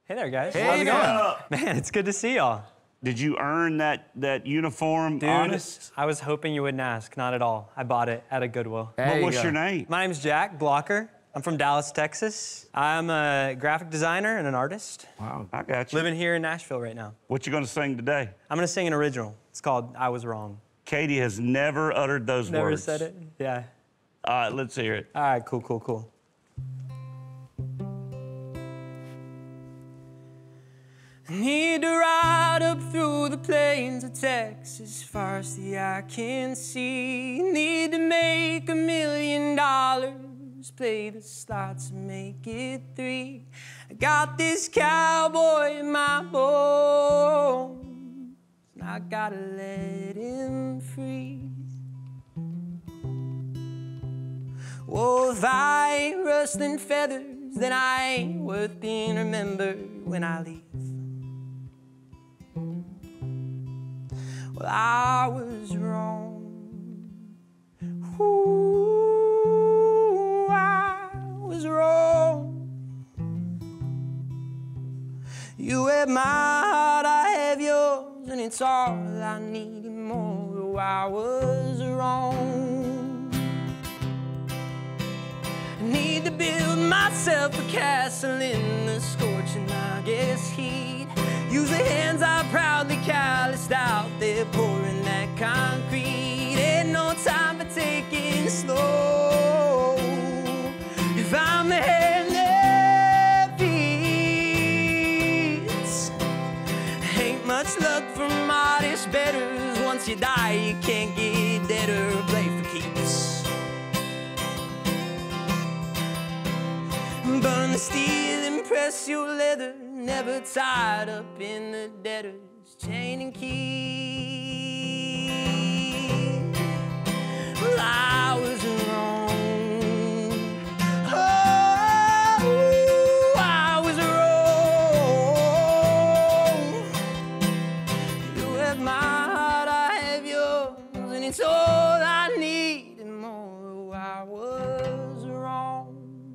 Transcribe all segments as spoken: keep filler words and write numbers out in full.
Hey there, guys. Hey, How's it man. going? Man, it's good to see y'all. Did you earn that that uniform, Dude, honest? I was hoping you wouldn't ask. Not at all. I bought it at a Goodwill. There What you was go. your name? My name's Jack Blocker. I'm from Dallas, Texas. I'm a graphic designer and an artist. Wow, I got you. Living here in Nashville right now. What you gonna sing today? I'm gonna sing an original. It's called I Was Wrong. Katie has never uttered those Never words. said it? Yeah. All right, let's hear it. All right, cool, cool, cool. I need to ride up through the plains of Texas, far as the eye can see. Need to make a million dollars, play the slots and make it three. I got this cowboy in my bones, and I gotta let him free. Oh, if I ain't rustling feathers, then I ain't worth being remembered when I leave. Well, I was wrong. Ooh, I was wrong. You have my heart, I have yours, and it's all I need and more. Oh, I was wrong. I need to build myself a castle in the scorching August heat. Use the hands I proudly calloused out there, pouring that concrete. Ain't no time for taking slow. If I'm the hand that feeds, ain't much luck for modest betters. Once you die, you can't get deader. Play for keeps. Burn the steel and press your leather, never tied up in the debtor's chain and key. Well, I was wrong. Oh, I was wrong. You have my heart, I have yours, and it's all I need and more. Oh, I was wrong.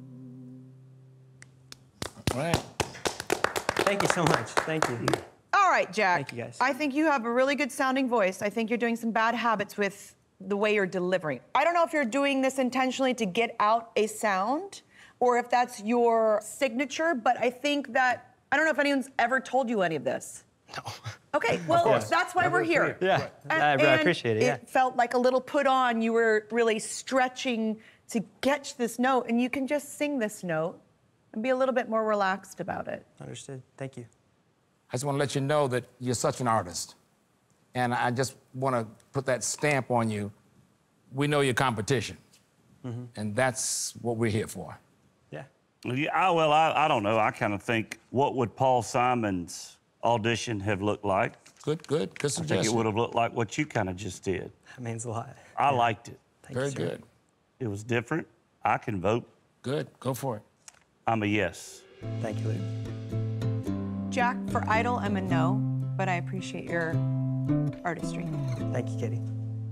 All right. Thank you so much. Thank you. All right, Jack. Thank you, guys. I think you have a really good sounding voice. I think you're doing some bad habits with the way you're delivering. I don't know if you're doing this intentionally to get out a sound or if that's your signature, but I think that, I don't know if anyone's ever told you any of this. No. Okay, well, course. that's why we're here. Yeah, And- I, I and appreciate it, yeah. It felt like a little put on. You were really stretching to get this note, and you can just sing this note and be a little bit more relaxed about it. Understood. Thank you. I just want to let you know that you're such an artist. And I just want to put that stamp on you. We know your competition. Mm-hmm. And that's what we're here for. Yeah. Yeah, I, well, I, I don't know. I kind of think, what would Paul Simon's audition have looked like? Good, good, good I think suggestion. it would have looked like what you kind of just did. That means a lot. I liked it. Thank Very you, sir. good. It was different. I can vote. Good, go for it. I'm a yes. Thank you, Luke. Jack, for Idol, I'm a no, but I appreciate your artistry. Thank you, Katie.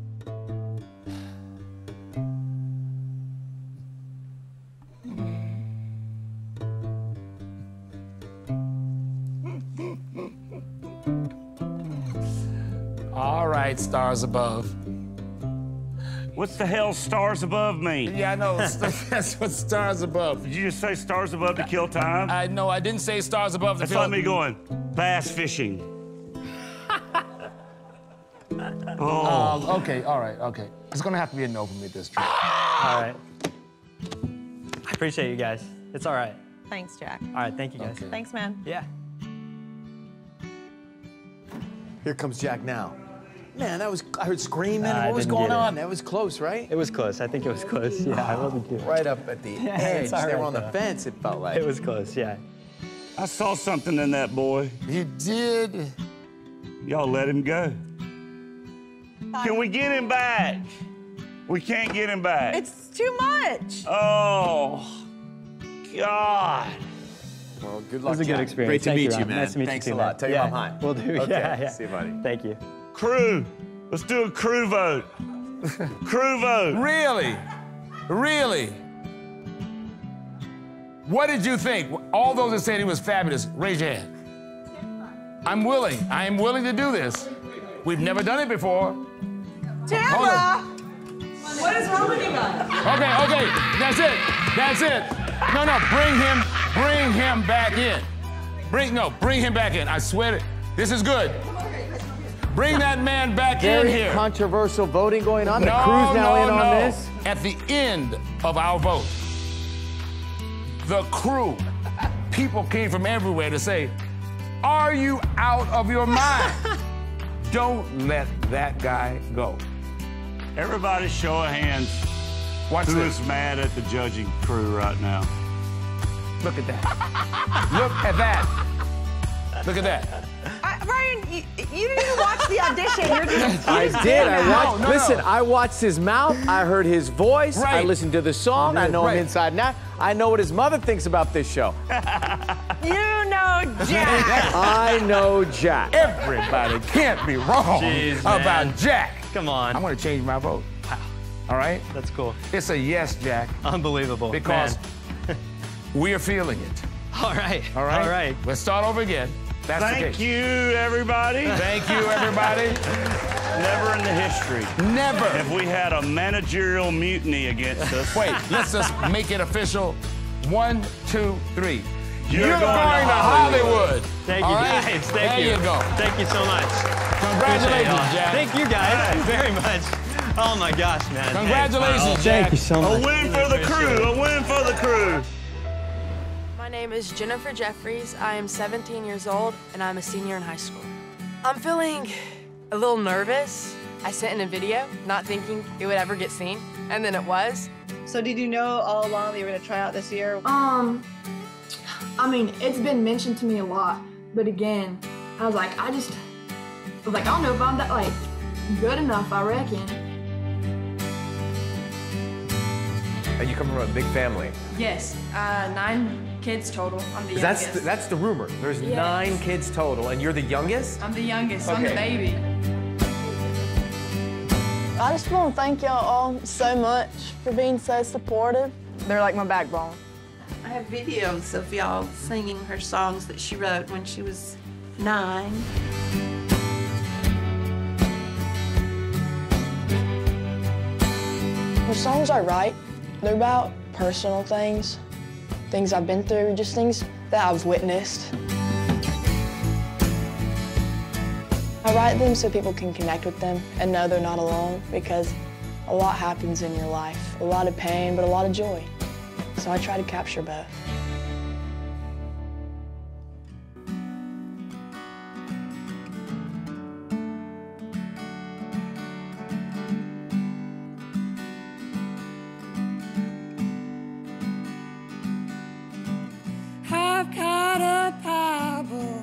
All right, stars above. What's the hell stars above mean? Yeah, I know. That's what stars above. Did you just say stars above to kill time? I know, I didn't say stars above the That's field. like me going, bass fishing. Oh. Um, okay, all right, okay. It's gonna have to be a no for me this trip. All right. I appreciate you guys. It's all right. Thanks, Jack. All right, thank you, guys. Okay. Thanks, man. Yeah. Here comes Jack now. Man, that was, I heard screaming. Uh, I what was didn't going get it. on? That was close, right? It was close. I think it was close. Yeah, I wasn't too. Right up at the Yeah, edge. it's all They were right, on the though. fence, it felt like. It was close, yeah. I saw something in that boy. You did. Y'all let him go. Can we get him back? We can't get him back. It's too much. Oh, God. Well, good It luck, was a good Jack. experience. Great to Thank meet you, Ron. man. Nice to meet Thanks you a too, lot. man. Tell yeah. your mom hi. Will do. Okay, Yeah, yeah. see you, buddy. Thank you. Crew, let's do a crew vote. Crew vote. Really? Really? What did you think? All those that said he was fabulous, raise your hand. I'm willing. I am willing to do this. We've never done it before. Tamara! What is wrong with you guys? Okay, okay, that's it. That's it. No, no, bring him, bring him back in. Bring, no, bring him back in. I swear it. This is good. Bring that man back Very in here. controversial voting going on. No, the crew's now no, in on no. this. At the end of our vote, the crew, people came from everywhere to say, are you out of your mind? Don't let that guy go. Everybody show of hands. Watch Who this. is mad at the judging crew right now? Look at that. Look at that. Look at that. I, Ryan, you, you didn't even watch the audition. You're just, you I just did. came I out. watched. No, no, listen, no. I watched his mouth. I heard his voice. I Right. listened to the song. I know Right. him inside and out. I know what his mother thinks about this show. You know Jack. I know Jack. Everybody can't be wrong Jeez, man. about Jack. Come on. I'm going to change my vote. All right? That's cool. It's a yes, Jack, Unbelievable. because Man. we're feeling it. All right. All right? All right. Let's start over again. That's the Thank case. you, everybody. Thank you, everybody. Never in the history Never. have we had a managerial mutiny against us. Wait, let's just make it official. One, two, three. You're You're going going, to to Hollywood. Thank All you right? guys. Thank there you. you go. Thank you so much. Congratulations, Appreciate y'all. Jack. Thank you guys very much. Oh my gosh, man. Congratulations, Hey, Jack. Thank you so A much. win for the crew. A win for the crew. My name is Jennifer Jeffries. I am seventeen years old, and I'm a senior in high school. I'm feeling a little nervous. I sent in a video, not thinking it would ever get seen, and then it was. So did you know all along that you were gonna try out this year? Um, I mean, it's been mentioned to me a lot, but again, I was like, I just, I was like, I don't know if I'm that, like, good enough, I reckon. And you come from a big family. Yes, uh, nine kids total. I'm the 'Cause That's youngest. the, that's the rumor. There's Yes. nine kids total, and you're the youngest. I'm the youngest. I'm the Okay. baby. I just want to thank y'all all so much for being so supportive. They're like my backbone. I have videos of y'all singing her songs that she wrote when she was nine. The songs I write, they're about personal things, things I've been through, just things that I've witnessed. I write them so people can connect with them and know they're not alone, because a lot happens in your life. A lot of pain, but a lot of joy. So I try to capture both. I've got a Bible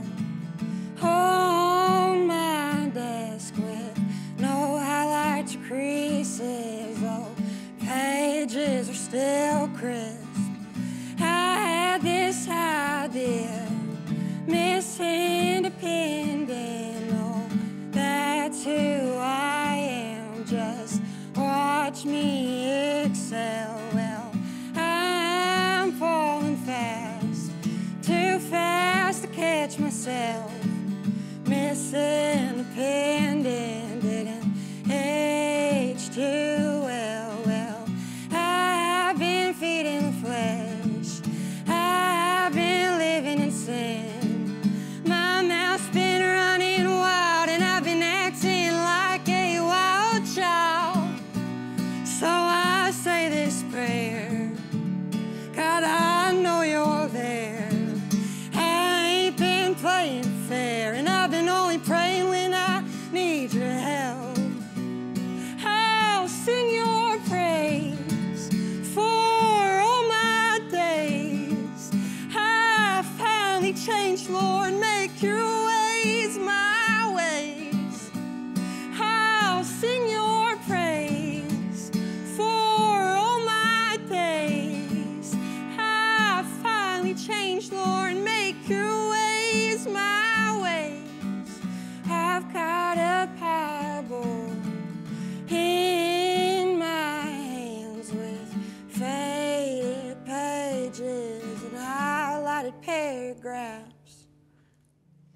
on my desk with no highlights or creases. Oh, pages are still crisp. I had this idea, Miss Independent. Oh, that's who I am. Just watch me excel. Well, I'm falling fast, too fast to catch myself. Miss Independent didn't age too well. Well, I've been feeding the flesh, I've been living in sin. My mouth's been running wild, and I've been acting like a wild child. So I say this prayer, God, I know you're there. I ain't been playing fair, and I've been only praying when I need your help. I'll sing your praise for all my days. I finally changed, Lord, make your ways my ways. I'll sing your praise for all my days. I finally changed, Lord, make your ways my ways. I've got a Bible in my hands with faded pages, and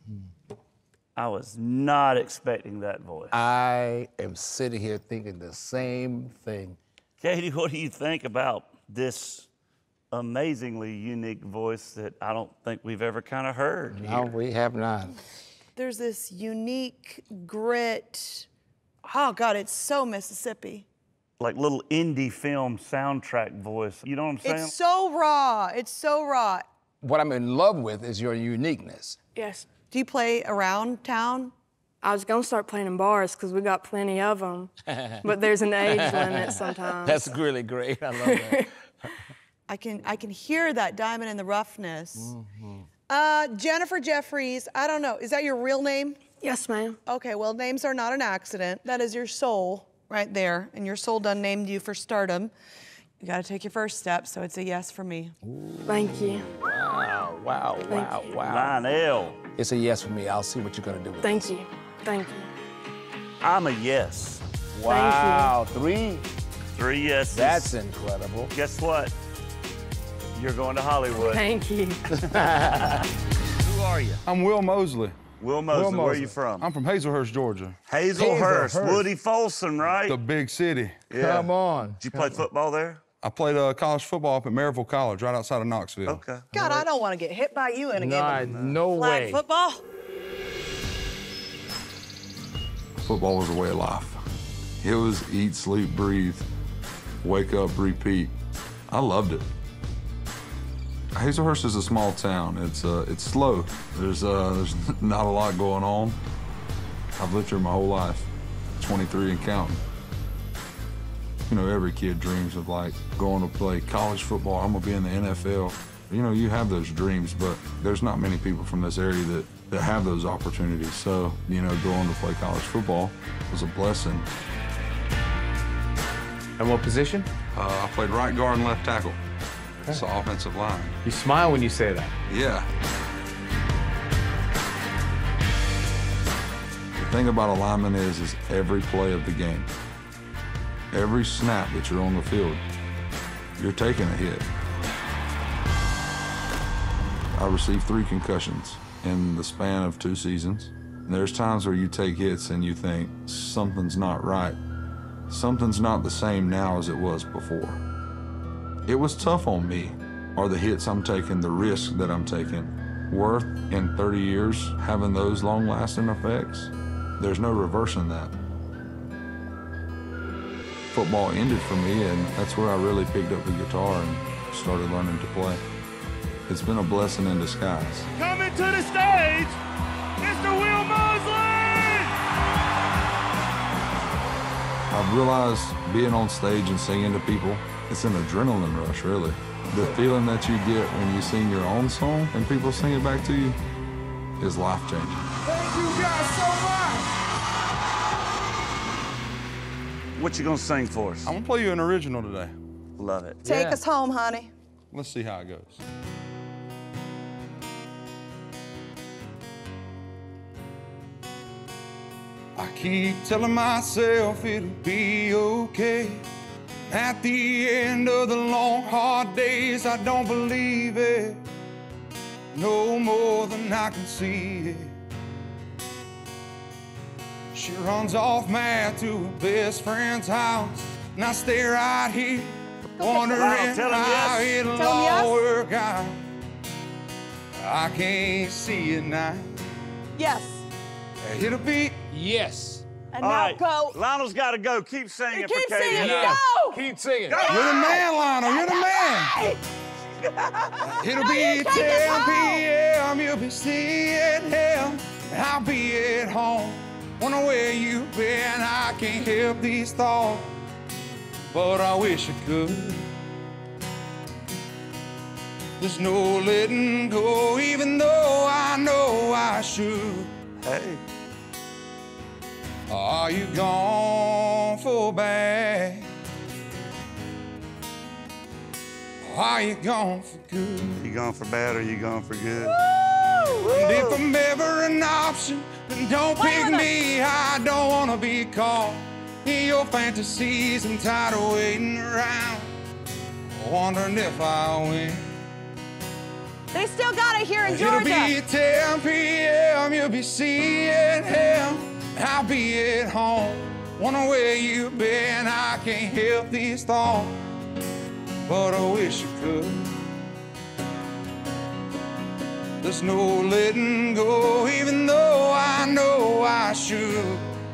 I was not expecting that voice. I am sitting here thinking the same thing. Katie, what do you think about this amazingly unique voice that I don't think we've ever kind of heard? No, here? we have not. There's this unique grit. Oh, God, it's so Mississippi. Like little indie film soundtrack voice. You know what I'm saying? It's so raw. It's so raw. What I'm in love with is your uniqueness. Yes. Do you play around town? I was gonna start playing in bars because we got plenty of them, but there's an age limit sometimes. That's really great. I love that. I can I can hear that diamond in the roughness. Mm-hmm. Uh, Jennifer Jeffries. I don't know. Is that your real name? Yes, ma'am. Okay. Well, names are not an accident. That is your soul right there, and your soul done named you for stardom. You got to take your first step, so it's a yes for me. Ooh. Thank you. Wow! Wow! Thank wow! you. Wow! Lionel. It's a yes for me. I'll see what you're gonna do with Thank this. you. Thank you. I'm a yes. Wow! Three. Three yeses. That's incredible. Guess what? You're going to Hollywood. Thank you. Who are you? I'm Will Mosley. Will Mosley. Will Where are Mosley. you from? I'm from Hazelhurst, Georgia. Hazelhurst. Hazelhurst. Woody Folsom, right? The big city. Yeah. Come on. Did you play football there? I played uh, college football up at Maryville College, right outside of Knoxville. Okay. God, I don't want to get hit by you in a No, game. no Flag way. football. Football was a way of life. It was eat, sleep, breathe, wake up, repeat. I loved it. Hazelhurst is a small town. It's uh, it's slow. There's uh, there's not a lot going on. I've lived here my whole life, twenty-three and counting. You know, every kid dreams of like going to play college football. I'm gonna be in the N F L. You know, you have those dreams, but there's not many people from this area that, that have those opportunities. So, you know, going to play college football was a blessing. And what position? Uh, I played right guard and left tackle. It's the offensive line. You smile when you say that. Yeah. The thing about a lineman is, is every play of the game, every snap that you're on the field, you're taking a hit. I received three concussions in the span of two seasons. And there's times where you take hits and you think, something's not right. Something's not the same now as it was before. It was tough on me. Are the hits I'm taking, the risk that I'm taking, worth in thirty years having those long-lasting effects? There's no reversing that. Football ended for me, and that's where I really picked up the guitar and started learning to play. It's been a blessing in disguise. Coming to the stage, Mister Will Mosley! I've realized being on stage and singing to people, it's an adrenaline rush, really. The feeling that you get when you sing your own song and people sing it back to you is life-changing. Thank you guys so much! What you gonna sing for us? I'm gonna play you an original today. Love it. Take Yeah. us home, honey. Let's see how it goes. I keep telling myself it'll be okay. At the end of the long, hard days, I don't believe it no more than I can see it. She runs off mad to her best friend's house, and I stay right here wondering Wow, tell him how yes. it'll Tell him all yes. work out. I can't see it now. Yes. It'll be Yes. And All now right, go. Lionel's got to go. Keep singing Keep for Katie. singing. and I. Go. Keep singing. You're the man, Lionel. You're the man. It'll be ten p m You'll be seeing him. I'll be at home. Wonder where you've been. I can't help these thoughts, but I wish I could. There's no letting go, even though I know I should. Hey. Are you gone for bad? Are you gone for good? You gone for bad or you gone for good? And if I'm ever an option, then don't pick me. I don't wanna be caught in your fantasies. I'm tired of waiting around, wondering if I'll win. They still got it here in It'll Georgia. be ten p m You'll be seeing him, I'll be at home. Wonder where you've been, I can't help these thoughts, but I wish I could. There's no letting go, even though I know I should.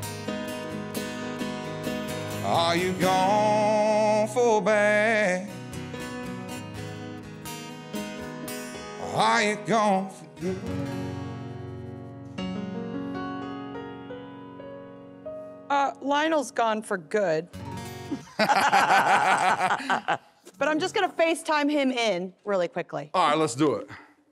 Are you gone for bad? Or are you gone for good? Uh, Lionel's gone for good. But I'm just gonna FaceTime him in really quickly. All right, let's do it.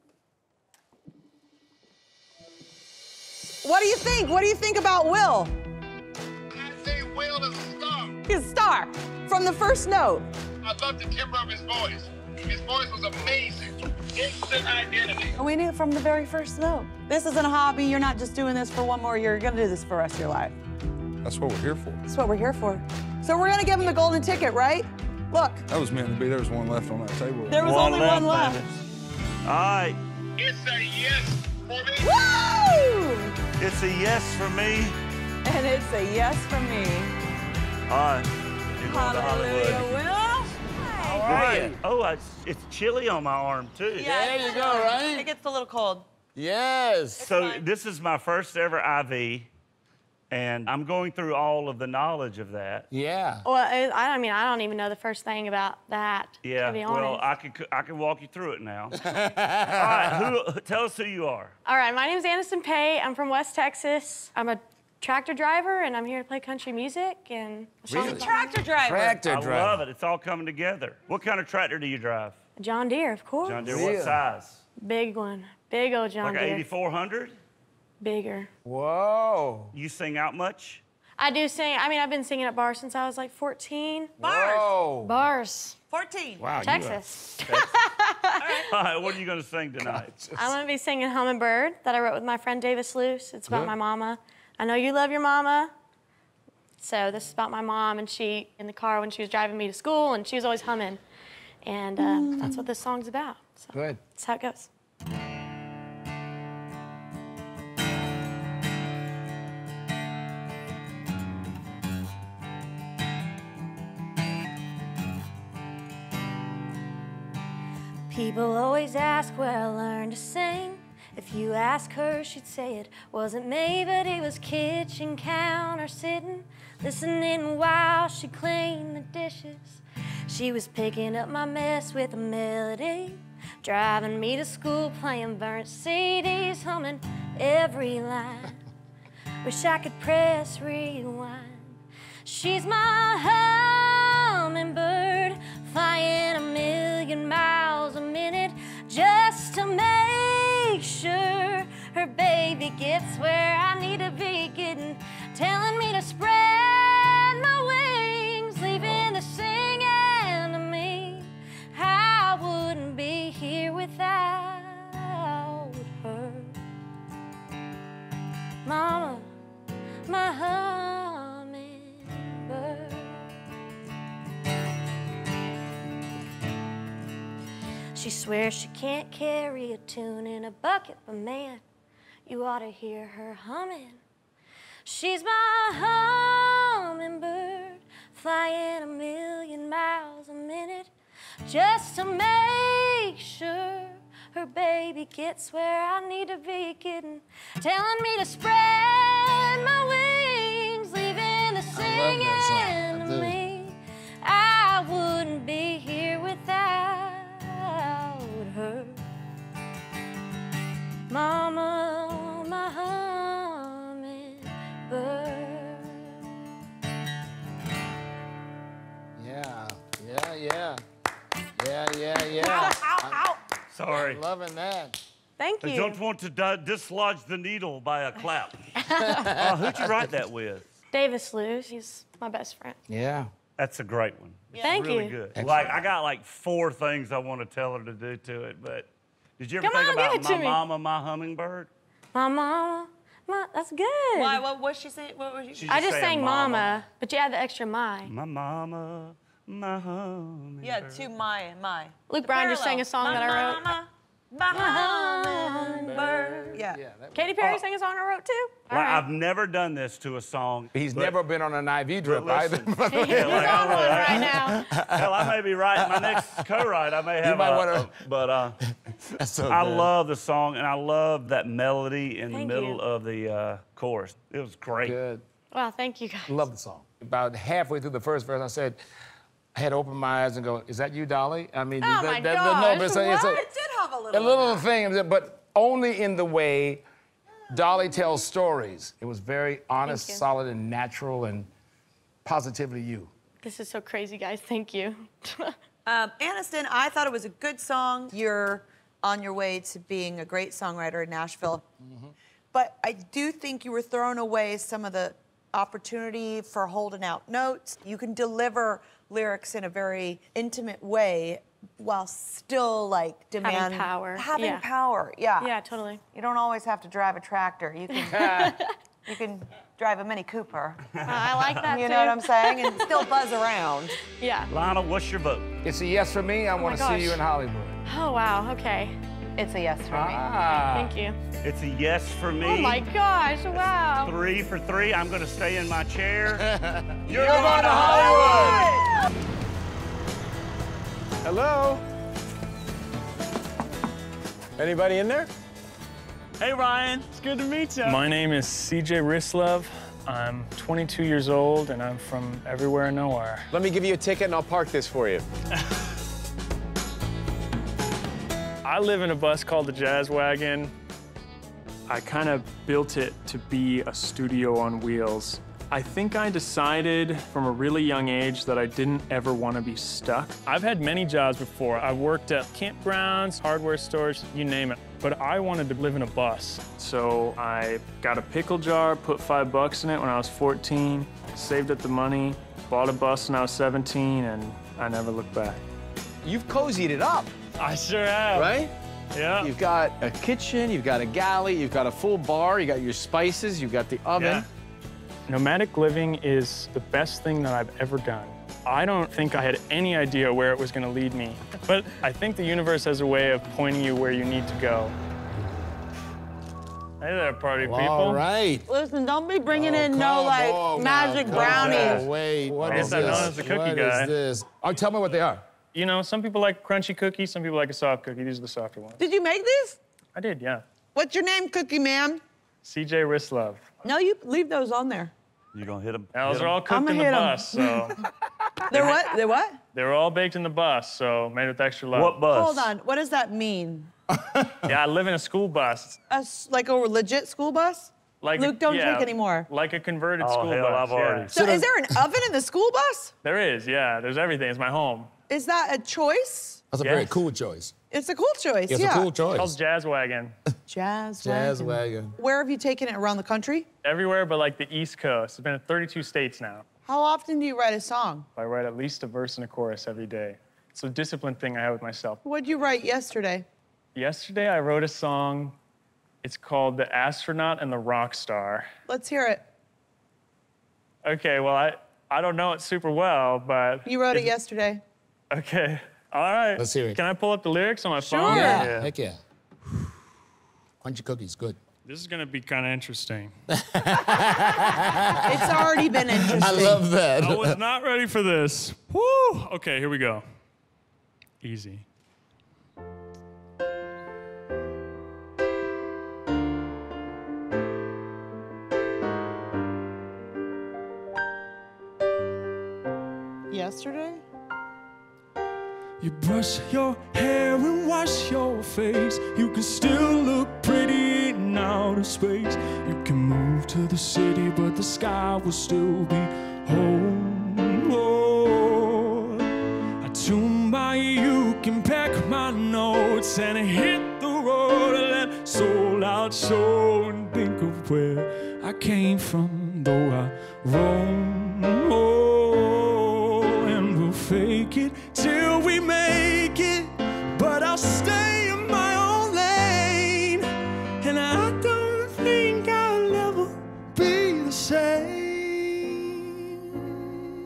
What do you think? What do you think about Will? I say Will is a star. He's a star from the first note. I love the timbre of his voice. His voice was amazing. Instant identity. We knew it from the very first note. This isn't a hobby. You're not just doing this for one more year. You're gonna do this for the rest of your life. That's what we're here for. That's what we're here for. So we're gonna give him the golden ticket, right? Look. That was meant to be. There was one left on that table. There was one only one left. All right. It's a yes for me. Woo! It's a yes for me. And it's a yes for me. All right. You're going to Hollywood. Hallelujah, Will. All right. Oh, I, it's chilly on my arm, too. Yeah, there you go, right? It gets a little cold. Yes. So this is my first ever I V, and I'm going through all of the knowledge of that. Yeah. Well, I I mean, I don't even know the first thing about that, Yeah, to be well, honest. I can I can walk you through it now. All right, who, tell us who you are. All right, my name is Anderson Pay. I'm from West Texas. I'm a tractor driver, and I'm here to play country music. And Really? a tractor driver. I love it. It's all coming together. What kind of tractor do you drive? John Deere, of course. John Deere, what size? Big one. Big old John Like an Deere. eighty-four hundred? Bigger. Whoa. You sing out much? I do sing. I mean, I've been singing at bars since I was like fourteen. Bars. Whoa. Bars. fourteen. Wow, you Texas. All right, what are you going to sing tonight? I'm going to be singing Hummingbird that I wrote with my friend Davis Luce. It's about Good. my mama. I know you love your mama. So this is about my mom, and she, in the car when she was driving me to school, and she was always humming. And uh, that's what this song's about. So Good. that's how it goes. People always ask where I learned to sing. If you ask her, she'd say it wasn't me, but it was kitchen counter sitting, listening while she cleaned the dishes. She was picking up my mess with a melody, driving me to school, playing burnt C Ds, humming every line. Wish I could press rewind. She's my hummingbird, flying a million miles a minute just to make sure her baby gets where I need to be getting, telling me to spread my wings, leaving the singing to me. I wouldn't be here without her. Mama, my hummingbird. She swears she can't carry a tune in a bucket, but man, you ought to hear her humming. She's my hummingbird, flying a million miles a minute, just to make sure her baby gets where I need to be getting, telling me to spread my wings, leaving the singing to me. I wouldn't be here without her. Mama, my hummingbird. Yeah, yeah, yeah. Yeah, yeah, yeah. Ow, ow, ow. Sorry. I'm loving that. Thank I you. don't want to di- dislodge the needle by a clap. uh, who'd you write that with? Davis Luce, he's my best friend. Yeah. That's a great one. It's Thank really you. good. Excellent. Like, I got like four things I want to tell her to do to it, but did you ever Come think on, give about it to my me. mama, my hummingbird? My mama, my, that's good. Why? What was she saying? What was She I just just saying sang mama. mama, but you add the extra my. My mama, my hummingbird. Yeah, to my, my. Luke Bryan just sang a song Parallel. that I My wrote. mama, Hummingbird. Yeah. Katy Perry sang a song I wrote too? Well, I've never done this to a song. He's but- never been on an I V drip but either. listen, He's on one right now. Hell, I may be writing my next co-write. I may have. might a, wanna- a- but uh, That's so I good. love the song, and I love that melody in Thank the middle you. of the uh, chorus. It was great. Good. Well, thank you guys. Love the song. About halfway through the first verse, I said, I had to open my eyes and go, is that you, Dolly? I mean, Oh that, my that, gosh, no, but it's a, it's a, what? It did have a little. a little thing, but only in the way Dolly tells stories. It was very honest, you. solid, and natural, and positively you. This is so crazy, guys. Thank you. Um, Aniston, I thought it was a good song. You're on your way to being a great songwriter in Nashville. Mm-hmm. But I do think you were throwing away some of the opportunity for holding out notes. You can deliver lyrics in a very intimate way while still like demand Having power. Having Yeah. power, yeah. Yeah, totally. You don't always have to drive a tractor. You can you can drive a Mini Cooper. Uh, I like that You too. know what I'm saying? And still buzz around. Yeah. Lionel, what's your vote? It's a yes for me. I my want to see gosh. you in Hollywood. Oh, wow. Okay. It's a yes for me. Ah. Thank you. It's a yes for me. Oh, my gosh. Wow. Three for three. I'm going to stay in my chair. You're going to Hollywood! Hello? Anybody in there? Hey, Ryan. It's good to meet you. My name is C J Rislov. I'm twenty-two years old, and I'm from everywhere and nowhere. Let me give you a ticket and I'll park this for you. I live in a bus called the Jazz Wagon. I kind of built it to be a studio on wheels. I think I decided from a really young age that I didn't ever want to be stuck. I've had many jobs before. I've worked at campgrounds, hardware stores, you name it. But I wanted to live in a bus. So I got a pickle jar, put five bucks in it when I was fourteen, saved up the money, bought a bus when I was seventeen, and I never looked back. You've cozied it up, I sure have. right? Yeah. You've got a kitchen, you've got a galley, you've got a full bar, you got your spices, you've got the oven. Yeah. Nomadic living is the best thing that I've ever done. I don't think I had any idea where it was going to lead me, but I think the universe has a way of pointing you where you need to go. Hey there, party people. All right. Listen, don't be bringing Oh, in no come like on magic now. brownies. Oh, wait, what I is guess I'm this? known as the cookie What guy. is this? Oh, tell me what they are. You know, some people like crunchy cookies, some people like a soft cookie. These are the softer ones. Did you make these? I did, yeah. What's your name, Cookie Man? C J Rislov. No, you leave those on there. You gonna hit them? Now, those are all cooked I'ma in the hit 'em. bus, so They're what? They're what? they were all baked in the bus, so made with extra love. What bus? Hold on. What does that mean? Yeah, I live in a school bus. A s like a legit school bus? Like Luke, a, don't yeah, drink anymore. Like a converted Oh, school hell, bus. I've already- yeah. So is there an oven in the school bus? There is, yeah. There's everything. It's my home. Is that a choice? That's a Yes. very cool choice. It's a cool choice. It's yeah. a cool It's called choice. Jazz Wagon. Jazz. Jazz wagon. wagon. Where have you taken it around the country? Everywhere but like the East Coast. It's been in thirty-two states now. How often do you write a song? I write at least a verse and a chorus every day. It's a discipline thing I have with myself. What'd you write yesterday? Yesterday I wrote a song. It's called The Astronaut and the Rock Star. Let's hear it. Okay, well, I, I don't know it super well, but... You wrote it it's- yesterday. Okay, all right. Let's hear it. Can I pull up the lyrics on my Sure. phone? Yeah, heck yeah. Crunchy cookies, good. This is gonna be kind of interesting. It's already been interesting. I love that. I was not ready for this. Woo! Okay, here we go. Easy. Yesterday? You brush your hair and wash your face. You can still look pretty in outer space. You can move to the city, but the sky will still be home. Oh, I tune by you can pack my notes and hit the road and let soul out show and think of where I came from, though I roam. Oh, and we'll fake it till we make it, but I'll stay in my own lane, and I don't think I'll ever be the same.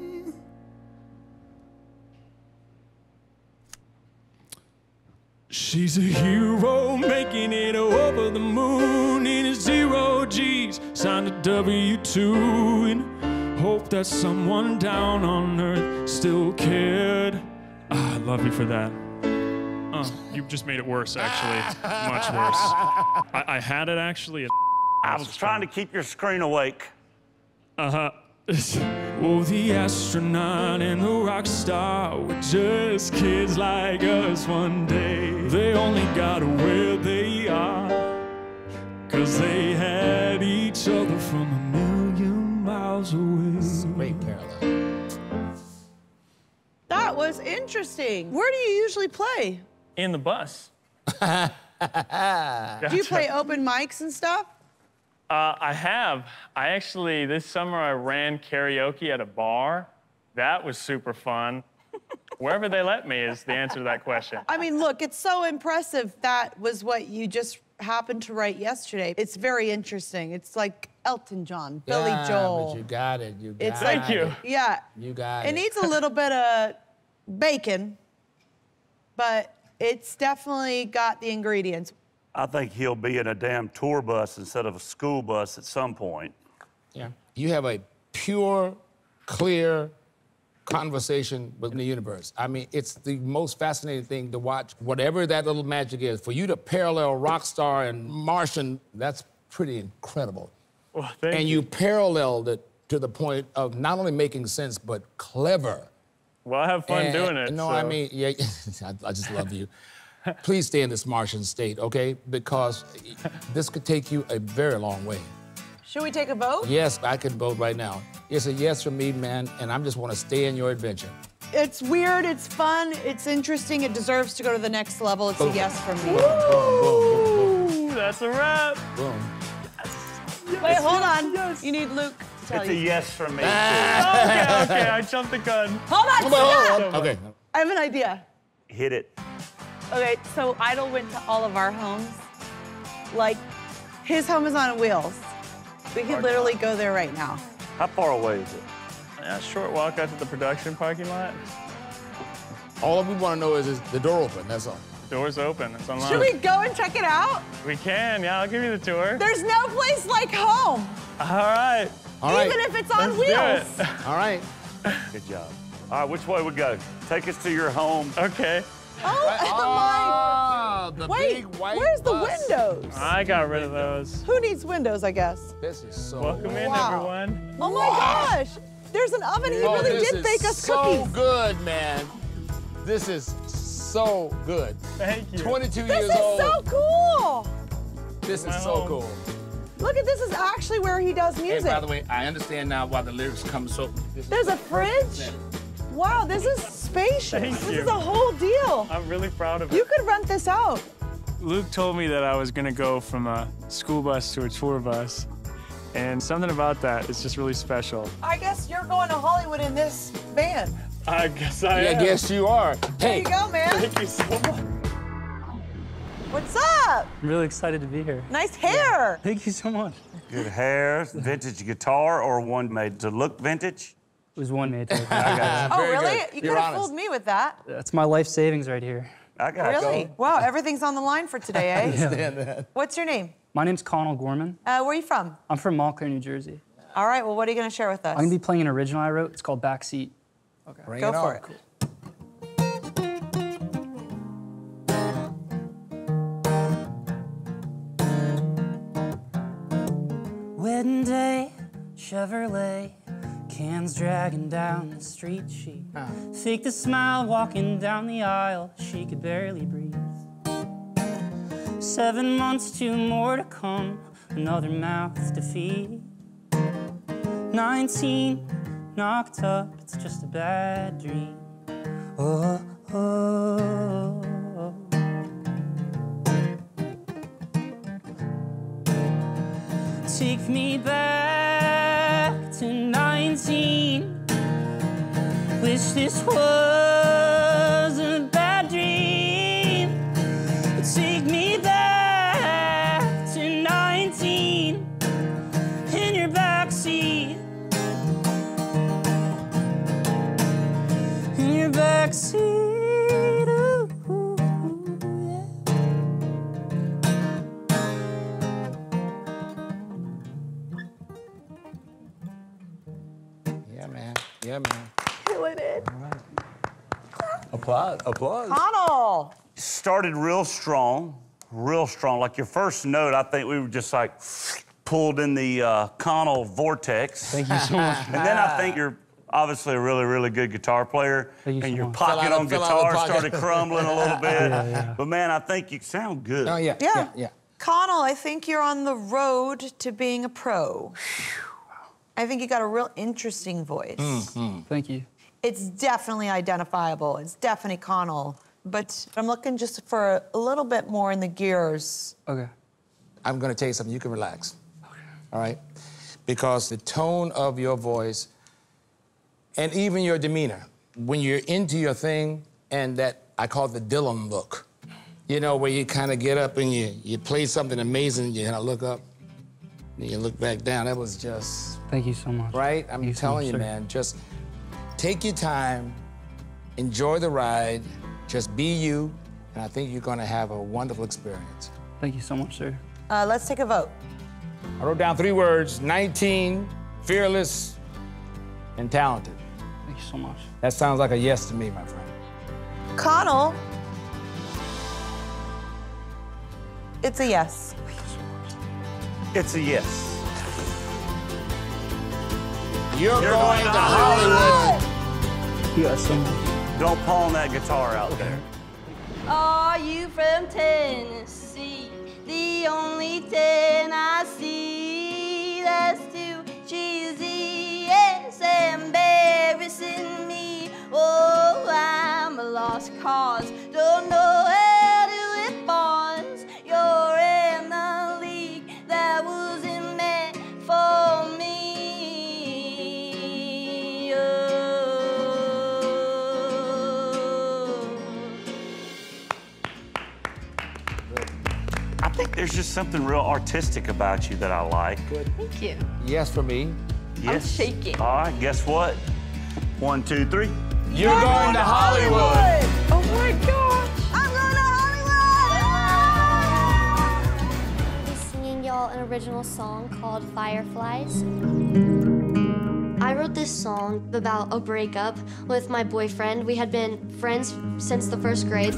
She She's a hero, making it over the moon in a zero G's, signed a W two, and hope that someone down on earth still cared. Ah, I love you for that. Uh, you just made it worse, actually. Much worse. I, I had it, actually. I was trying to keep your screen awake. Uh-huh. Oh, the astronaut and the rock star were just kids like us one day. They only got where they are 'cause they had each other from a million miles away. Great parallel. That was interesting. Where do you usually play? In the bus. Do you play open mics and stuff? Uh, I have. I actually, this summer, I ran karaoke at a bar. That was super fun. Wherever they let me is the answer to that question. I mean, look, it's so impressive that was what you just happened to write yesterday. It's very interesting. It's like Elton John, Billy Yeah, Joel. but you got it. You got It's it. like, Thank you. Yeah. You got It it. needs a little bit of bacon, but it's definitely got the ingredients. I think he'll be in a damn tour bus instead of a school bus at some point. Yeah. You have a pure, clear conversation with the universe. I mean, it's the most fascinating thing to watch. Whatever that little magic is, for you to parallel Rockstar and Martian, that's pretty incredible. Well, thank and you paralleled it to the point of not only making sense, but clever. Well, I have fun And- doing it. No, so. I mean, yeah, I, I just love you. Please stay in this Martian state, okay? Because this could take you a very long way. Should we take a vote? Yes, I could vote right now. It's a yes from me, man, and I just want to stay in your adventure. It's weird, it's fun, it's interesting, it deserves to go to the next level. It's a yes from me. Ooh, that's a wrap. Boom. Wait, hold on. You need Luke to tell It's a you. yes from me, too. Okay, okay, I jumped the gun. Hold on, Come on, stop! hold on. Okay. I have an idea. Hit it. Okay, so Idol went to all of our homes. Like, his home is on wheels. We could literally go there right now. How far away is it? Yeah, short walk out to the production parking lot. All we want to know is, is the door open, that's all. Door's open, it's unlocked. Should we go and check it out? We can, yeah, I'll give you the tour. There's no place like home. All right. All right. Even if it's on Let's do wheels. it. All right. Good job. All right, which way we go? Take us to your home. Okay. Oh, Oh, the my. Wait, big white where's the bus. windows? I got rid of those. Who needs windows, I guess? This is so Welcome in, Wow. everyone. Oh my gosh. There's an oven. He Oh, really this did is bake us so cookies. good, man. This is so good. Thank you. twenty-two This years is old. so cool. This is My so home. cool. Look at this is actually where he does And music. by the way, I understand now why the lyrics come so. This is There's a so fridge. represented. Wow, this is spacious. Thank this you. is a whole deal. I'm really proud of it. You could rent this out. Luke told me that I was gonna go from a school bus to a tour bus. And something about that is just really special. I guess you're going to Hollywood in this van. I guess I Yeah, am. guess you are. There Hey, you go, man. Thank you so much. What's up? I'm really excited to be here. Nice hair. Thank you so much. Good hair, vintage guitar, or one made to look vintage? It was one made. I got Oh, Very really? good. You You're could have honest. fooled me with that. That's my life savings right here. you. I got Really? you. Wow, everything's on the line for today, eh? understand that. What's your name? My name's Connell Gorman. Uh, where are you from? I'm from Montclair, New Jersey. All right, well, what are you going to share with us? I'm gonna be playing an original I wrote. It's called Backseat. Bring Go it for on. it. Wedding day, Chevrolet, cans dragging down the street. She faked a smile walking down the aisle. She could barely breathe. Seven months, two more to come, another mouth to feed. Nineteen, knocked up, it's just a bad dream. Oh, oh, oh. Take me back to nineteen. Wish this was a bad dream. Take me back to nineteen in your backseat. In your backseat. Ooh, ooh, yeah. Yeah, man. Killing it. Applause. Applause. Connell. Started real strong, real strong. Like your first note, I think we were just like pulled in the uh, Connell vortex. Thank you so much. And then I think you're obviously a really, really good guitar player. Thank you and so your much. pocket Fell out on of- fell out of the guitar pocket. started crumbling a little bit. Yeah, yeah. But man, I think you sound good. Oh, yeah, Yeah. yeah, yeah. Connell, I think you're on the road to being a pro. I think you got a real interesting voice. Mm-hmm. Thank you. It's definitely identifiable. It's definitely Connell. But I'm looking just for a little bit more in the gears. Okay. I'm gonna tell you something, you can relax. Okay. All right? Because the tone of your voice and even your demeanor, when you're into your thing and that I call the Dylan look, you know, where you kind of get up and you, you play something amazing, you kind of look up, and you look back down. That was just... Thank you so much. Right? I'm Thank you so telling much, you, sir. man, just take your time, enjoy the ride, just be you, and I think you're gonna have a wonderful experience. Thank you so much, sir. Uh, let's take a vote. I wrote down three words, nineteen, fearless, and talented. Thank you so much. That sounds like a yes to me, my friend. Connell. It's a yes. It's a yes. You're, You're going, going to to Hollywood. You got so much. Don't pawn that guitar out there. Are you from Tennessee? The only thing I see that's too cheesy, yes, embarrassing me. Oh, I'm a lost cause, don't know how to live bonds. You're in the league that wasn't meant for me. I think there's just something real artistic about you that I like. Good. Thank you. Yes for me. Yes. I'm shaking. All right, guess what? One, two, three. You're, You're going, going to Hollywood. Hollywood. Oh my gosh. I'm going to Hollywood. I'll be singing y'all an original song called Fireflies. I wrote this song about a breakup with my boyfriend. We had been friends since the first grade.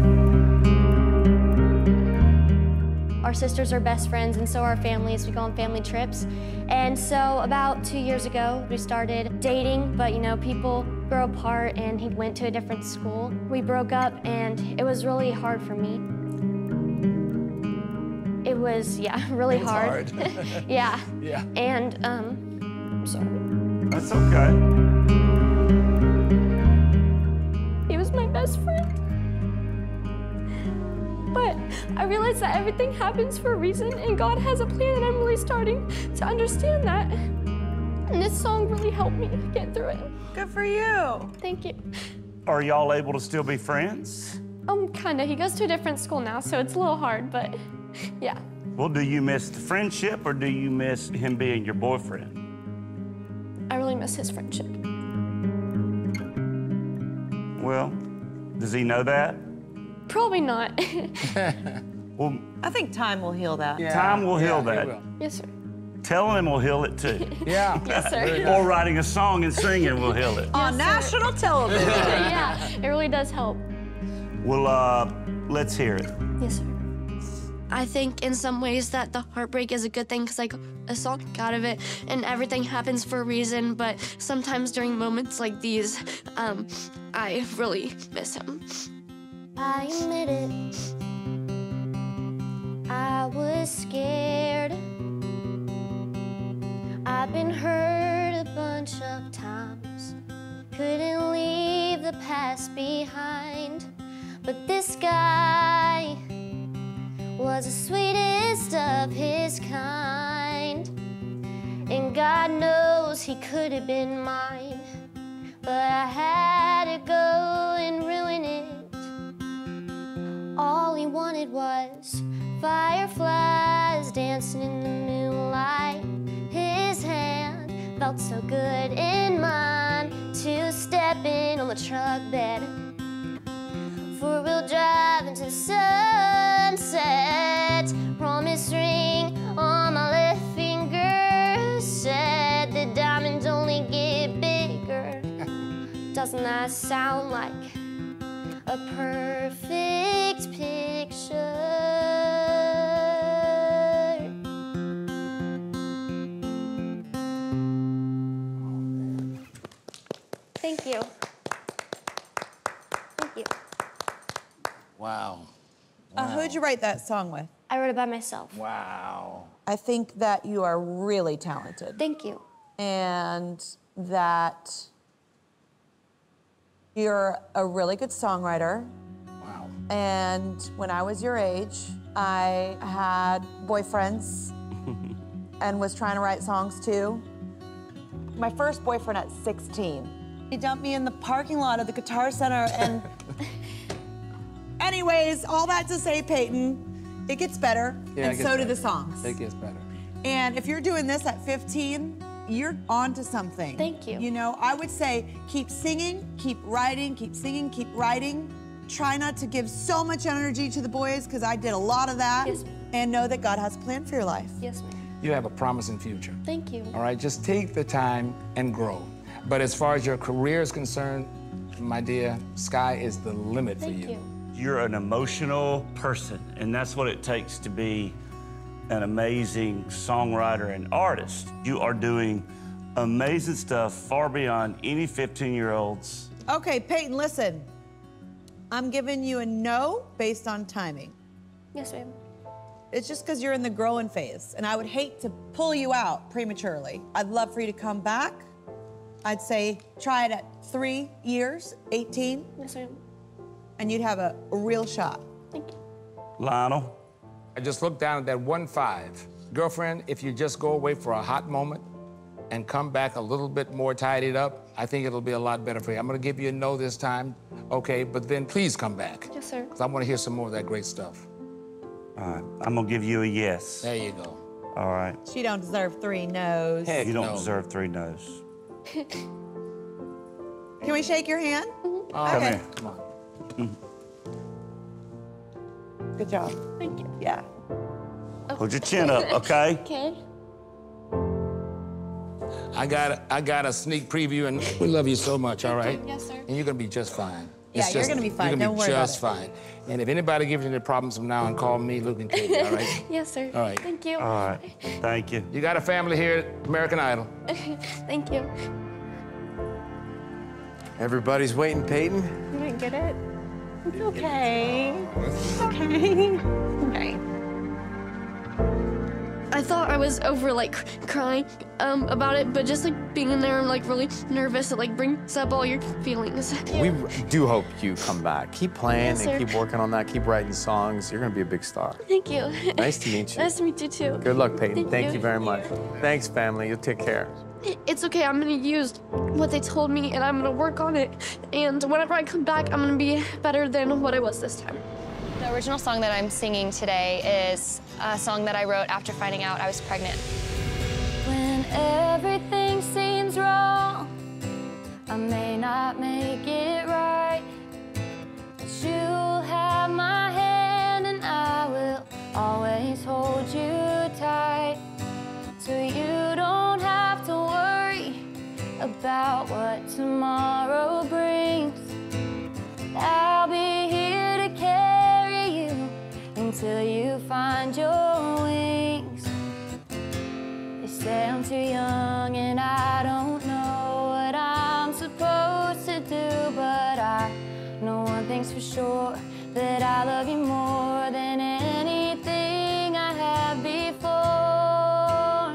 Our sisters are best friends, and so are our families. We go on family trips. And so about two years ago, we started dating, but you know, people grow apart, and he went to a different school. We broke up, and it was really hard for me. It was, yeah, really It was hard. hard. yeah. Yeah. And, um, I'm sorry. That's okay. He was my best friend. But I realized that everything happens for a reason, and God has a plan, and I'm really starting to understand that. And this song really helped me get through it. Good for you. Thank you. Are y'all able to still be friends? Um, kinda. He goes to a different school now, so it's a little hard, but yeah. Well, do you miss the friendship or do you miss him being your boyfriend? I really miss his friendship. Well, does he know that? Probably not. Well, I think time will heal that. time will heal that. Yes, sir. Telling him will heal it too. Yeah. Yes, sir. Or writing a song and singing will heal it. On national television. Yeah, it really does help. Well, uh, let's hear it. Yes, sir. I think in some ways that the heartbreak is a good thing because I got a song out of it and everything happens for a reason, but sometimes during moments like these, um, I really miss him. I admit it. I was scared. I've been hurt a bunch of times. Couldn't leave the past behind. But this guy was the sweetest of his kind. And God knows he could have been mine. But I had to go and ruin it. All he wanted was fireflies dancing in the moonlight. His hand felt so good in mine to step in on the truck bed. Four-wheel drive into the sunset. Promise ring on my left finger said the diamonds only get bigger Doesn't that sound like a perfect picture? Thank you. Thank you. Wow. Uh, who'd you write that song with? I wrote it by myself. Wow. I think that you are really talented. Thank you. And that you're a really good songwriter. Wow. And when I was your age, I had boyfriends and was trying to write songs too. My first boyfriend at sixteen. He dumped me in the parking lot of the Guitar Center and anyways, all that to say, Peyton, it gets better, Yeah, and it so gets do better. the songs. It gets better. And if you're doing this at fifteen, you're on to something. Thank you. You know, I would say keep singing, keep writing, keep singing, keep writing. Try not to give so much energy to the boys, because I did a lot of that. Yes, ma'am. And know that God has a plan for your life. Yes, ma'am. You have a promising future. Thank you. All right, just take the time and grow. But as far as your career is concerned, my dear, sky is the limit for Thank you. you. You're an emotional person, and that's what it takes to be an amazing songwriter and artist. You are doing amazing stuff far beyond any fifteen-year-olds. Okay, Peyton, listen. I'm giving you a no based on timing. Yes, ma'am. It's just because you're in the growing phase, and I would hate to pull you out prematurely. I'd love for you to come back. I'd say try it at three years, eighteen. Yes, ma'am. And you'd have a, a real shot. Thank you. Lionel? I just looked down at that one five. Girlfriend, if you just go away for a hot moment and come back a little bit more tidied up, I think it'll be a lot better for you. I'm gonna give you a no this time, okay? But then please come back. Yes, sir. Because I wanna hear some more of that great stuff. All right, I'm gonna give you a yes. There you go. All right. She don't deserve three no's. Heck You don't no. deserve three no's. Can we shake your hand? Oh, Come Okay. here. Come on. Good job. Thank you. Yeah. Hold your chin up, okay? Okay. I got a, I got a sneak preview, and we love you so much, all right? Yes, sir. And you're gonna be just fine. Yeah, It's you're just- gonna be fine. You're gonna Don't be worry about just it. fine. And if anybody gives you any problems from now on, call me, Luke, and Katie, all right? Yes, sir. All right. Thank you. All right, thank you. You got a family here at American Idol. Thank you. Everybody's waiting, Peyton. You didn't get it? It's okay. It's okay. Okay. I thought I was over like cr- crying um, about it, but just like being in there and like really nervous, it like brings up all your feelings. We do hope you come back. Keep playing Yes, and sir. keep working on that. Keep writing songs. You're gonna be a big star. Thank you. Nice to meet you. Nice to meet you too. Good luck, Peyton. Thank Thank, you. you very much. Thanks, family. You'll take care. It- It's okay. I'm gonna use what they told me, and I'm gonna work on it. And whenever I come back, I'm gonna be better than what I was this time. The original song that I'm singing today is a song that I wrote after finding out I was pregnant. When everything seems wrong, I may not make it right, but you'll have my hand and I will always hold you tight, so you don't have to worry about what tomorrow brings. I'll be here to carry you until you find your wings. They say I'm too young and I don't know what I'm supposed to do, but I know one thing's for sure, that I love you more than anything I have before.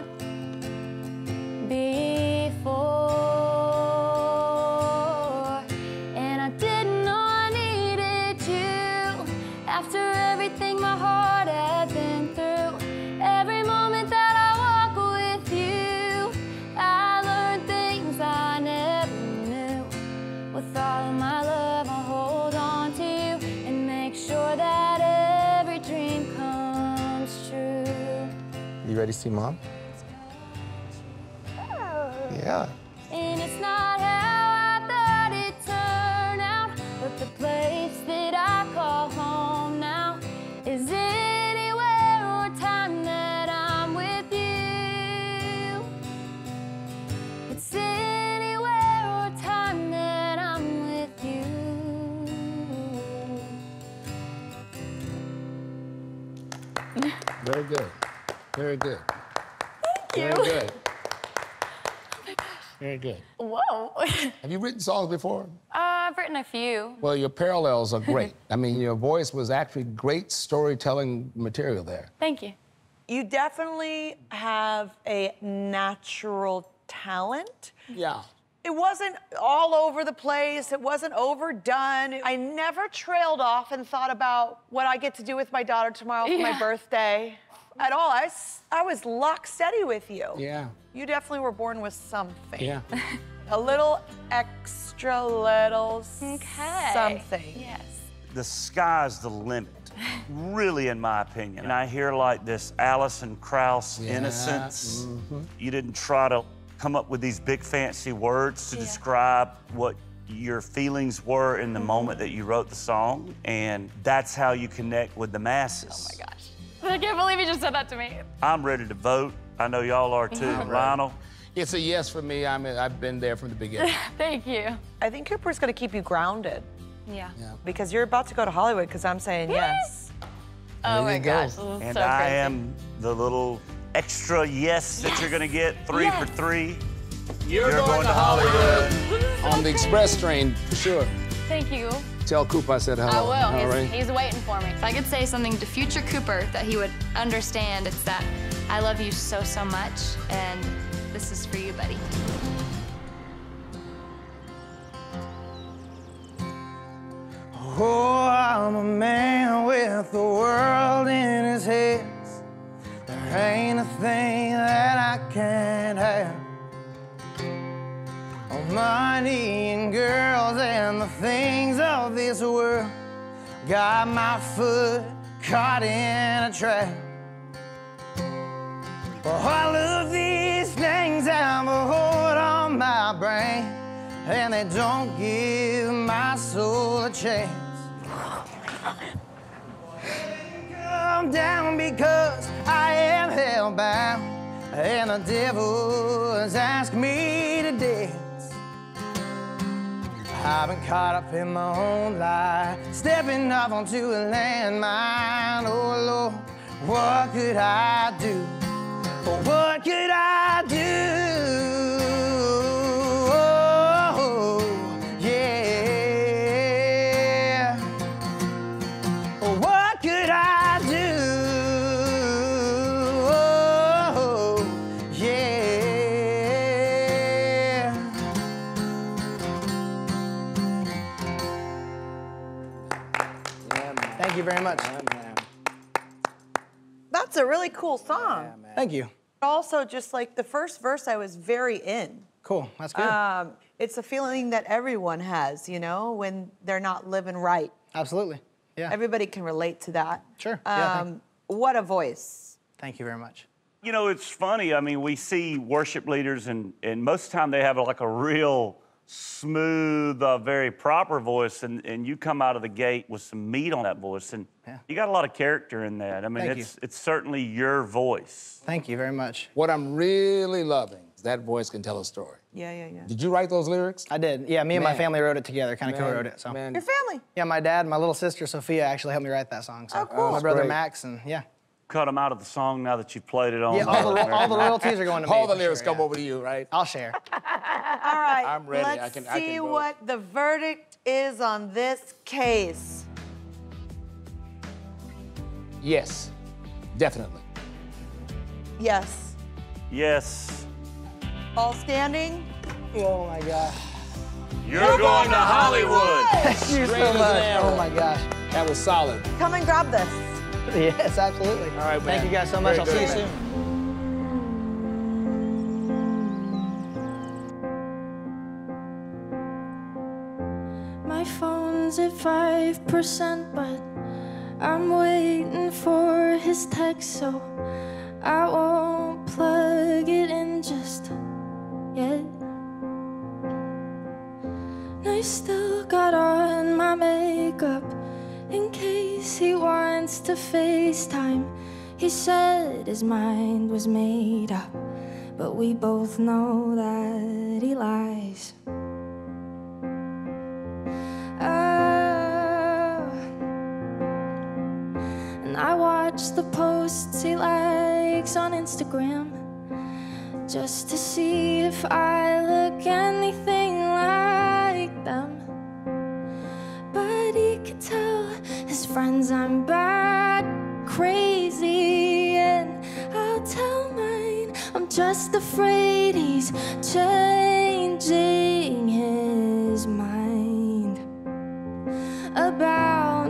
Before. And I didn't know I needed you after everything my heart had been through. Every moment that I walk with you, I learned things I never knew. With all of my love, I'll hold on to you and make sure that every dream comes true. You ready to see Mom? Yeah. And it's not how I thought it'd turn out, but the place that I call home now is anywhere or time that I'm with you. It's anywhere or time that I'm Very good. Very good. Thank Very you. good. Very good. Whoa. Have you written songs before? Uh, I've written a few. Well, your parallels are great. I mean, your voice was actually great storytelling material there. Thank you. You definitely have a natural talent. Yeah. It wasn't all over the place. It wasn't overdone. I never trailed off and thought about what I get to do with my daughter tomorrow for Yeah. my birthday at all. I, s- I was lock steady with you. Yeah. You definitely were born with something. Yeah. A little extra little Okay. something. Yes. The sky's the limit, really, in my opinion. And I hear like this Alison Krauss Yeah. innocence. Mhm. You didn't try to come up with these big fancy words to Yeah. describe what your feelings were in the moment that you wrote the song, and that's how you connect with the masses. Oh my gosh. I can't believe you just said that to me. I'm ready to vote. I know y'all are too. Yeah. Lionel? It's a yes for me. I mean, I've been there from the beginning. Thank you. I think Cooper's gonna keep you grounded Yeah. because you're about to go to Hollywood because I'm saying yes. Oh my you go. gosh. This is And so I crazy. am the little extra yes that you're gonna get, three Yes. for three. You're, going, to Hollywood on the express train, for sure. Thank you. Tell Coop I said I hello. will. All He's, right? he's waiting for me. If I could say something to future Cooper that he would understand, it's that I love you so, so much, and this is for you, buddy. Oh, I'm a man with the world in his hands. There ain't a thing that I can't have. Oh, money and girls and the things of this world got my foot caught in a trap. All of these things have a hold on my brain, and they don't give my soul a chance. Come down because I am hellbound, and the devil has asked me to dance. I've been caught up in my own lie, stepping off onto a landmine. Oh Lord, what could I do? What could I do? Oh, yeah. What could I do? Oh, yeah. Thank you very much. That's a really cool song. Thank you. Also, just like the first verse, I was very in. Cool. That's good. Um, it's a feeling that everyone has, you know, when they're not living right. Absolutely. Yeah. Everybody can relate to that. Sure. Yeah, Um, what a voice. Thank you very much. You know, it's funny. I mean, we see worship leaders, and, and most of the time they have like a real smooth, uh, very proper voice, and, and you come out of the gate with some meat on that voice, and Yeah. you got a lot of character in that. I mean, Thank it's it's certainly your voice. Thank you very much. What I'm really loving is that voice can tell a story. Yeah, yeah, yeah. Did you write those lyrics? I did. Yeah, me and my Man. family wrote it together, kind of Man, co-wrote it. So. man. Your family. Yeah, my dad, my little sister Sophia actually helped me write that song. So. Oh, cool. My That's brother great. Max, and yeah. Cut them out of the song now that you've played it on. Yeah, all the, ro- all the royalties are going to me. All the for lyrics sure, come yeah. over to you, right? I'll share. All right. I'm ready. I Let's can- I see can vote. what the verdict is on this case. Yes, definitely. Yes. Yes. All standing. Oh my gosh. You're going to Hollywood. Thank you Straight so as an much. arrow. Oh my gosh. That was solid. Come and grab this. Yes, absolutely. All right, man. Thank you guys so much. Very I'll see you good. soon. My phone's at five percent, but I'm waiting for his text, so I won't plug it in just yet. I still got on my makeup in case he wants to FaceTime. He said his mind was made up, but we both know that he lies. Oh, and I watch watch the posts he likes on Instagram, just to see if I look anything like them. But he could tell his friends I'm bad, crazy, and I'll tell mine I'm just afraid he's changing his mind about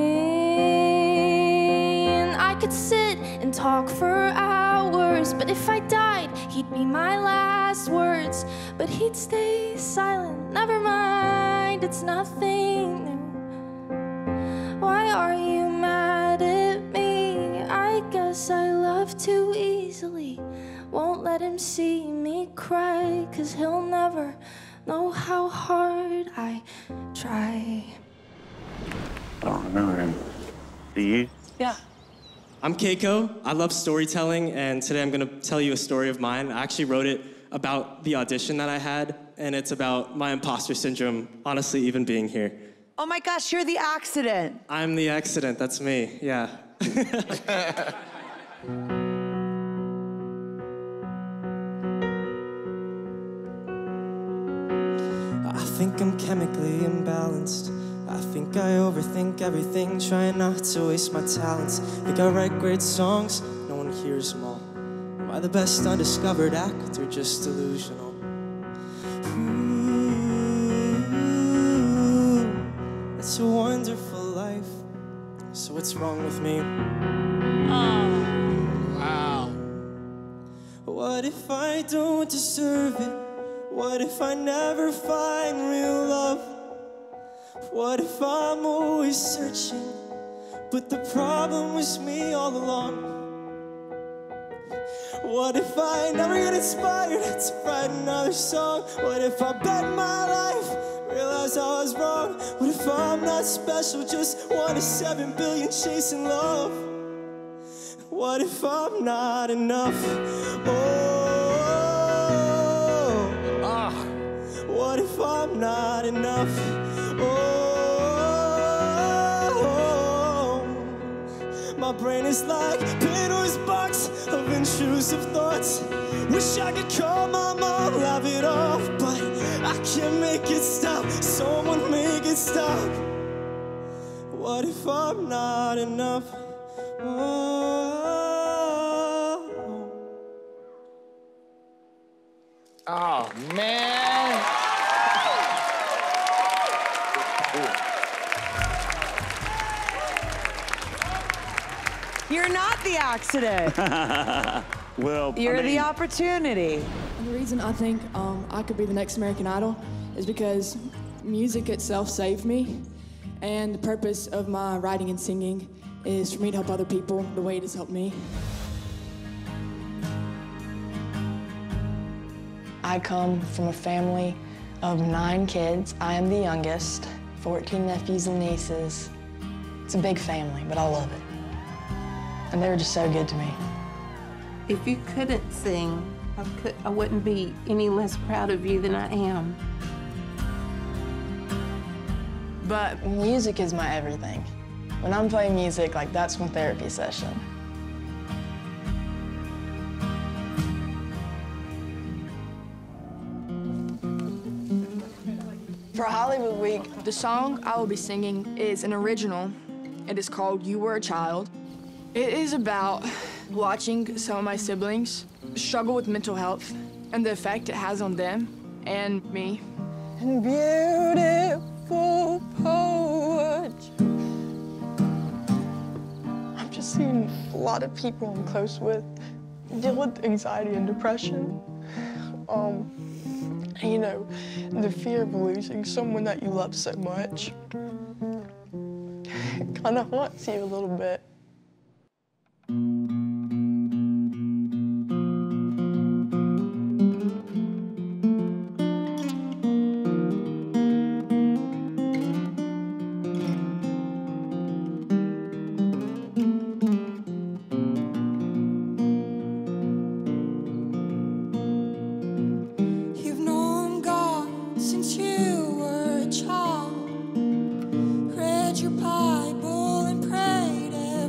me. And I could sit and talk for hours, but if I died, he'd be my last words. But he'd stay silent, never mind, it's nothing new. Why are you mad at me? I guess I love too easily. Won't let him see me cry, 'cause he'll never know how hard I try. I don't remember him. Do you? Yeah. I'm Keiko. I love storytelling, and today I'm gonna tell you a story of mine. I actually wrote it about the audition that I had, and it's about my imposter syndrome, honestly, even being here. Oh my gosh, you're the accident. I'm the accident, that's me, yeah. I think I'm chemically imbalanced. I think I overthink everything, trying not to waste my talents. Think I write great songs, no one hears them all. Am I the best undiscovered act or just delusional? Ooh, it's a wonderful life. So what's wrong with me? Oh, wow. What if I don't deserve it? What if I never find real love? What if I'm always searching, but the problem was me all along? What if I never get inspired to write another song? What if I bet my life, realize I was wrong? What if I'm not special, just one of seven billion chasing love? What if I'm not enough? Oh, ah. What if I'm not enough? Oh, my brain is like Pandora's box of intrusive thoughts. Wish I could call my mom, laugh it off, but I can't make it stop. Someone make it stop. What if I'm not enough? Oh, oh man. You're not the accident. Well, You're I mean, the opportunity. And the reason I think um, I could be the next American Idol is because music itself saved me, and the purpose of my writing and singing is for me to help other people the way it has helped me. I come from a family of nine kids. I am the youngest, fourteen nephews and nieces. It's a big family, but I love it. And they were just so good to me. If you couldn't sing, I, could, I wouldn't be any less proud of you than I am. But music is my everything. When I'm playing music, like, that's my therapy session. For Hollywood Week, The song I will be singing is an original. It is called You Were a Child. It is about watching some of my siblings struggle with mental health and the effect it has on them and me. And beautiful poetry. I've just seen a lot of people I'm close with deal with anxiety and depression. Um, and, you know, the fear of losing someone that you love so much. It kind of haunts you a little bit. You've known God since you were a child. Read your Bible and prayed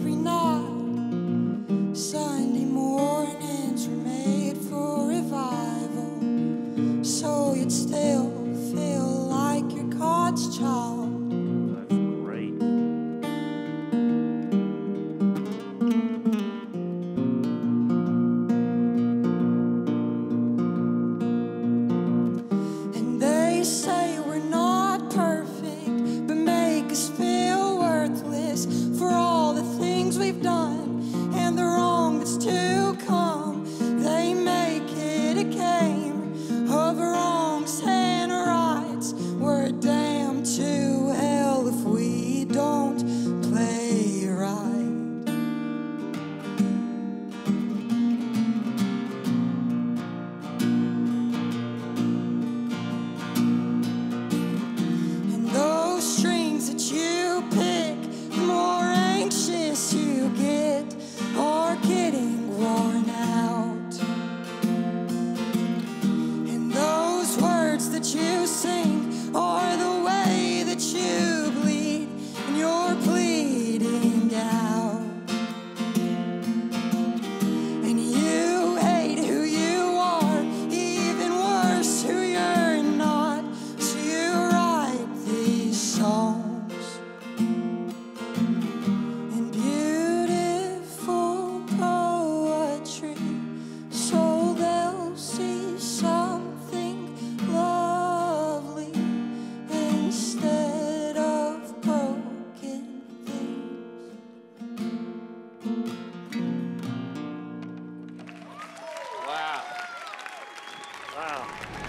Wow.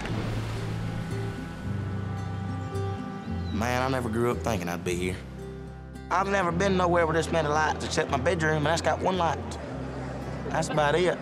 Man, I never grew up thinking I'd be here. I've never been nowhere with this many lights except my bedroom, and that's got one light. That's about it.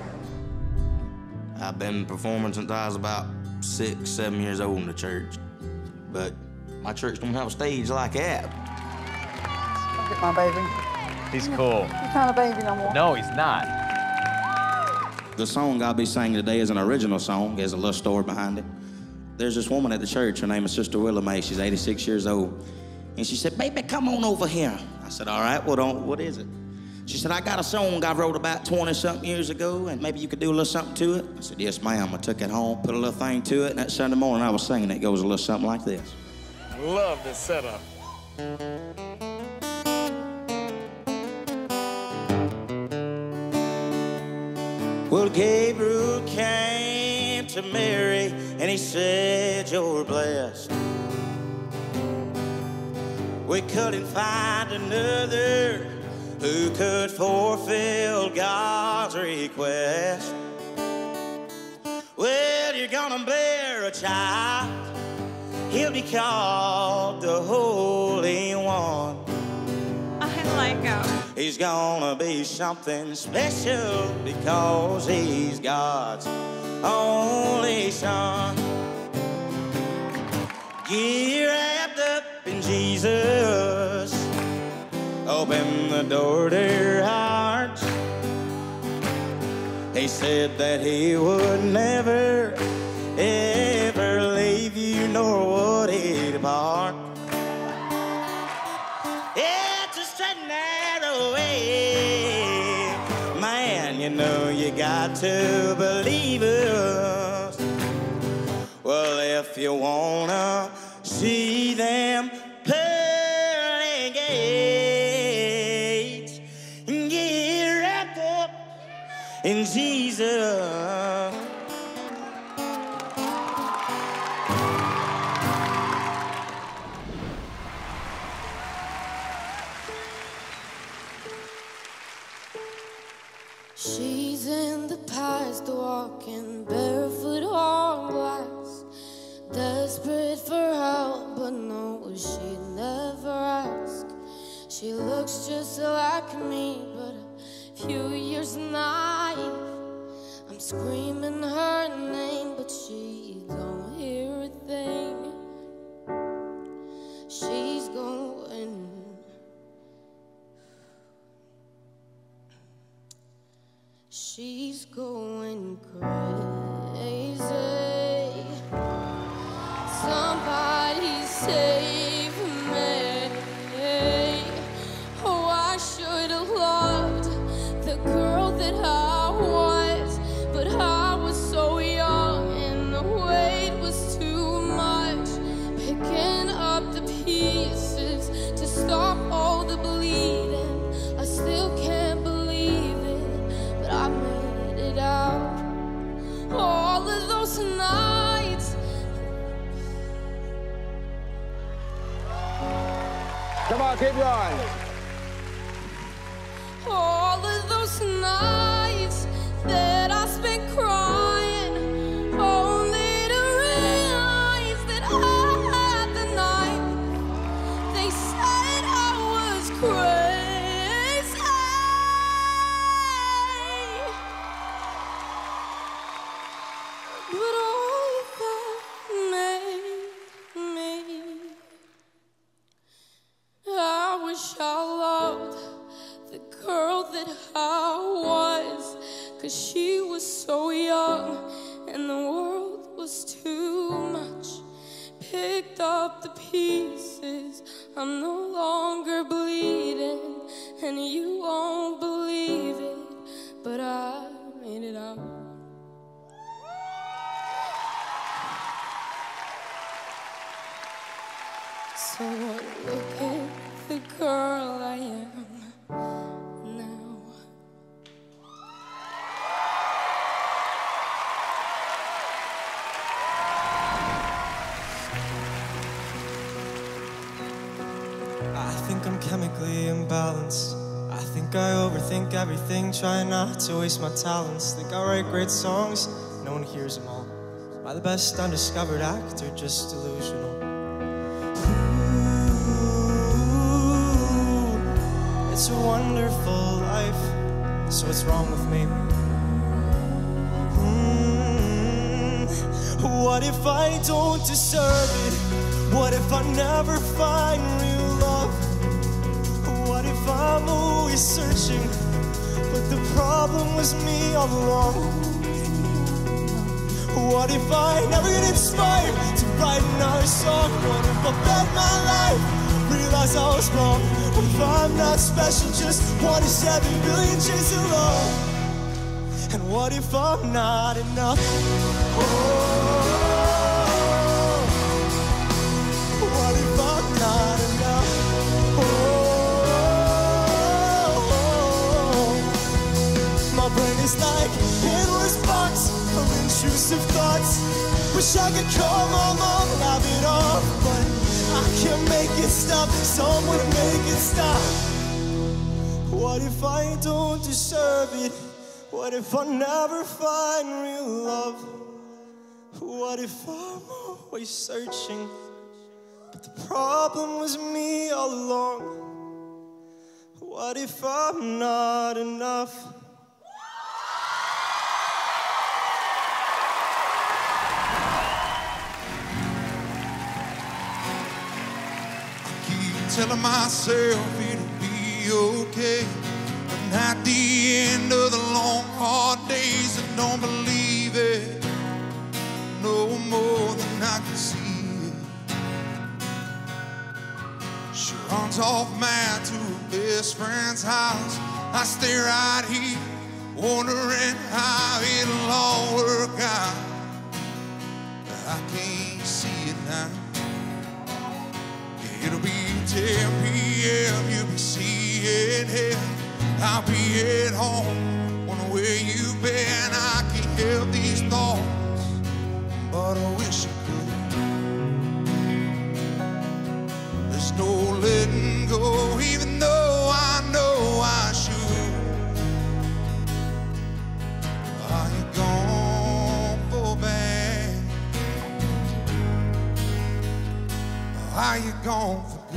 I've been performing since I was about six, seven years old in the church. But my church don't have a stage like that. Look at my baby. He's cool. He's not a baby no more. No, he's not. The song I'll be singing today is an original song. There's a little story behind it. There's this woman at the church. Her name is Sister Willa Mae. She's eighty-six years old. And she said, baby, come on over here. I said, all right, what, on, what is it? She said, I got a song I wrote about twenty-something years ago, and maybe you could do a little something to it. I said, yes, ma'am. I took it home, put a little thing to it, and that Sunday morning I was singing it. It goes a little something like this. I love this setup. Well, Gabriel came to Mary, and he said, you're blessed. We couldn't find another who could fulfill God's request. Well, you're gonna bear a child. He'll be called the Holy One. I like him. He's gonna be something special because he's God's only son. Get wrapped up in Jesus. Open the door to their hearts. He said that he would never, ever leave you, nor would he depart. It's a straight and narrow way. Man, you know you got to believe us. Well, if you wanna see them pearly gates, get wrapped up in Jesus. She's in the past, walking barefoot on glass, desperate for help, but no, she'd never ask. She looks just like me, but a few years naive. I'm screaming her name, but she don't hear a thing. She's going. She's going crazy. Somebody save me. Oh, I should have loved the girl that I was, but I was so young and the weight was too much. Picking up the pieces to stop all the bleeding. I still can't believe it, but I made it out. All of those nights. Come on, keep going. All of those nights that I spent crying, only to realize that I had the night. They said I was crazy, but all that made me. I wish I loved the girl that I was, 'cause she was so young and the world was too much. Picked up the pieces, I'm no longer bleeding, and you won't believe it, but I made it out. So look at the girl I am now. I think I'm chemically imbalanced. I think I overthink everything, trying not to waste my talents. Think I write great songs, no one hears them all. Am I the best undiscovered actor, just delusional? Ooh, it's a wonderful life, so what's wrong with me? Mm, what if I don't deserve it? What if I never find real love? What if I'm always searching, but the problem was me all along? What if I never get inspired to write another song? What if I bet my life, realize I was wrong? What if I'm not special, just one in seven billion shades of love? And what if I'm not enough? Oh, what if I'm not enough? Oh, my brain is like endless box of intrusive thoughts. Wish I could call my mom and have it off, but I can't make it stop. Someone make it stop. What if I don't deserve it? What if I never find real love? What if I'm always searching, but the problem was me all along? What if I'm not enough? Telling myself it'll be okay, but at the end of the long, hard days, I don't believe it no more than I can see it. She runs off mad to her best friend's house. I stay right here, wondering how it'll all work out. I can't see it now. It'll be ten p m, you'll be seeing him. I'll be at home, wonder where you've been. I can't help these thoughts, but I wish I could. There's no letting go, even though I know I should. Are you gone for bad? Are you gone for good?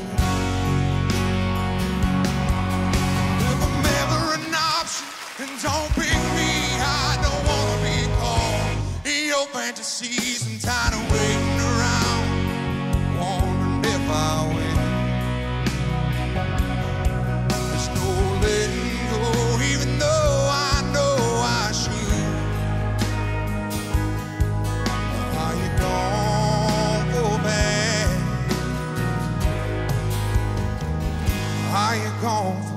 If I'm ever an option, then don't pick me. I don't wanna be caught in your fantasies and tired of waiting around, wondering if I win. There's no letting go, even though I know I should. Are you gone for bad? Are you gone for